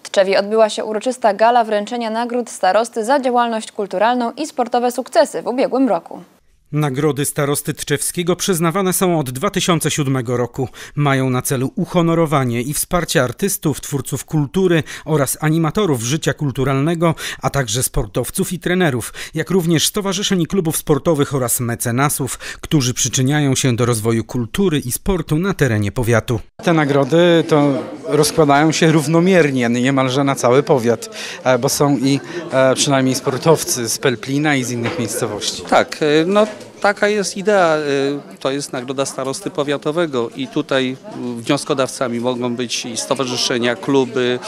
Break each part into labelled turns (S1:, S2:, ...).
S1: Tczewie odbyła się uroczysta gala wręczenia nagród starosty za działalność kulturalną i sportowe sukcesy w ubiegłym roku.
S2: Nagrody starosty tczewskiego przyznawane są od 2007 roku. Mają na celu uhonorowanie i wsparcie artystów, twórców kultury oraz animatorów życia kulturalnego, a także sportowców i trenerów, jak również stowarzyszeń i klubów sportowych oraz mecenasów, którzy przyczyniają się do rozwoju kultury i sportu na terenie powiatu.
S3: Te nagrody to rozkładają się równomiernie, niemalże na cały powiat, bo są i przynajmniej sportowcy z Pelplina i z innych miejscowości.
S4: Tak, no taka jest idea, to jest nagroda starosty powiatowego i tutaj wnioskodawcami mogą być i stowarzyszenia, kluby,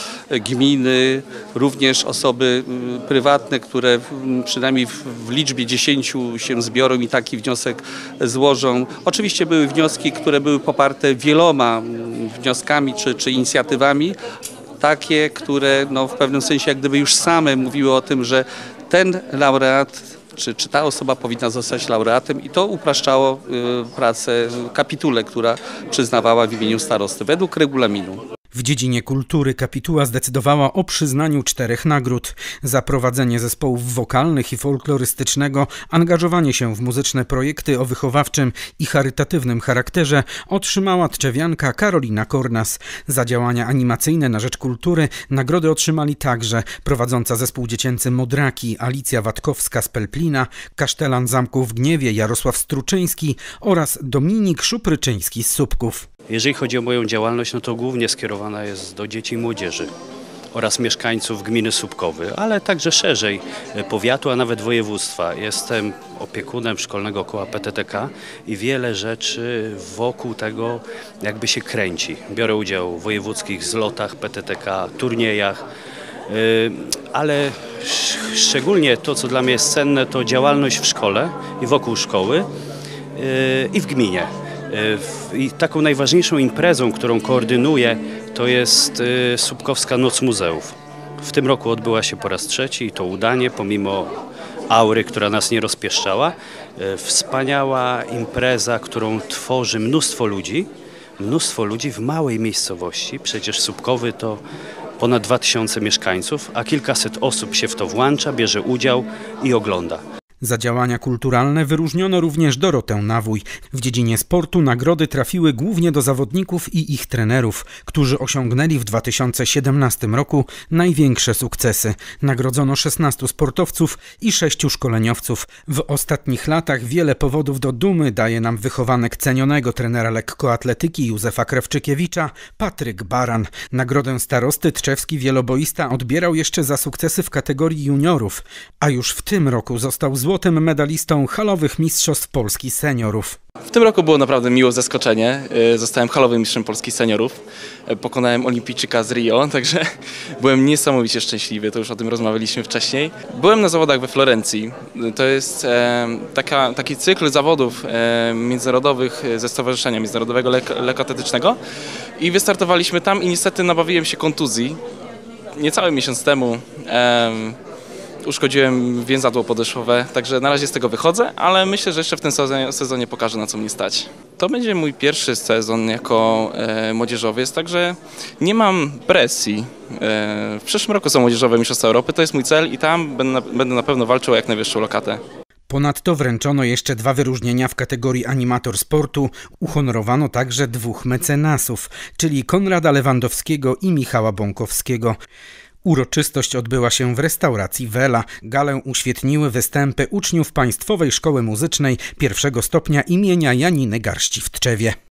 S4: gminy, również osoby prywatne, które przynajmniej w liczbie 10 się zbiorą i taki wniosek złożą. Oczywiście były wnioski, które były poparte wieloma wnioskami czy inicjatywami, takie, które no, w pewnym sensie jak gdyby już same mówiły o tym, że ten laureat czy ta osoba powinna zostać laureatem i to upraszczało pracę kapitule, która przyznawała w imieniu starosty według regulaminu.
S2: W dziedzinie kultury kapituła zdecydowała o przyznaniu 4 nagród. Za prowadzenie zespołów wokalnych i folklorystycznego, angażowanie się w muzyczne projekty o wychowawczym i charytatywnym charakterze otrzymała tczewianka Karolina Kornas. Za działania animacyjne na rzecz kultury nagrody otrzymali także prowadząca zespół dziecięcy Modraki Alicja Watkowska z Pelplina, kasztelan Zamku w Gniewie Jarosław Struczyński oraz Dominik Szupryczyński z Słupków.
S5: Jeżeli chodzi o moją działalność, no to głównie skierowana jest do dzieci i młodzieży oraz mieszkańców gminy Słupkowy, ale także szerzej powiatu, a nawet województwa. Jestem opiekunem szkolnego koła PTTK i wiele rzeczy wokół tego jakby się kręci. Biorę udział w wojewódzkich zlotach PTTK, turniejach, ale szczególnie to, co dla mnie jest cenne, to działalność w szkole i wokół szkoły i w gminie. I taką najważniejszą imprezą, którą koordynuję, to jest Słupkowska Noc Muzeów. W tym roku odbyła się po raz 3 i to udanie, pomimo aury, która nas nie rozpieszczała. Wspaniała impreza, którą tworzy mnóstwo ludzi w małej miejscowości. Przecież Słupkowy to ponad 2000 mieszkańców, a kilkaset osób się w to włącza, bierze udział i ogląda.
S2: Za działania kulturalne wyróżniono również Dorotę Nawój. W dziedzinie sportu nagrody trafiły głównie do zawodników i ich trenerów, którzy osiągnęli w 2017 roku największe sukcesy. Nagrodzono 16 sportowców i 6 szkoleniowców. W ostatnich latach wiele powodów do dumy daje nam wychowanek cenionego trenera lekkoatletyki Józefa Krewczykiewicza, Patryk Baran. Nagrodę starosty tczewski wieloboista odbierał jeszcze za sukcesy w kategorii juniorów, a już w tym roku został złotym medalistą halowych mistrzostw Polski seniorów.
S6: W tym roku było naprawdę miłe zaskoczenie. Zostałem halowym mistrzem Polski seniorów. Pokonałem olimpijczyka z Rio, także byłem niesamowicie szczęśliwy, to już o tym rozmawialiśmy wcześniej. Byłem na zawodach we Florencji. To jest taki cykl zawodów międzynarodowych ze Stowarzyszenia Międzynarodowego Lekkoatletycznego i wystartowaliśmy tam i niestety nabawiłem się kontuzji. Niecały miesiąc temu uszkodziłem więzadło podeszwowe, także na razie z tego wychodzę, ale myślę, że jeszcze w tym sezonie pokażę, na co mnie stać. To będzie mój pierwszy sezon jako młodzieżowiec, także nie mam presji. W przyszłym roku są młodzieżowe mistrzostwa Europy, to jest mój cel i tam będę na pewno walczył o jak najwyższą lokatę.
S2: Ponadto wręczono jeszcze 2 wyróżnienia w kategorii animator sportu. Uhonorowano także 2 mecenasów, czyli Konrada Lewandowskiego i Michała Bąkowskiego. Uroczystość odbyła się w restauracji Wela. Galę uświetniły występy uczniów Państwowej Szkoły Muzycznej I stopnia imienia Janiny Garści w Tczewie.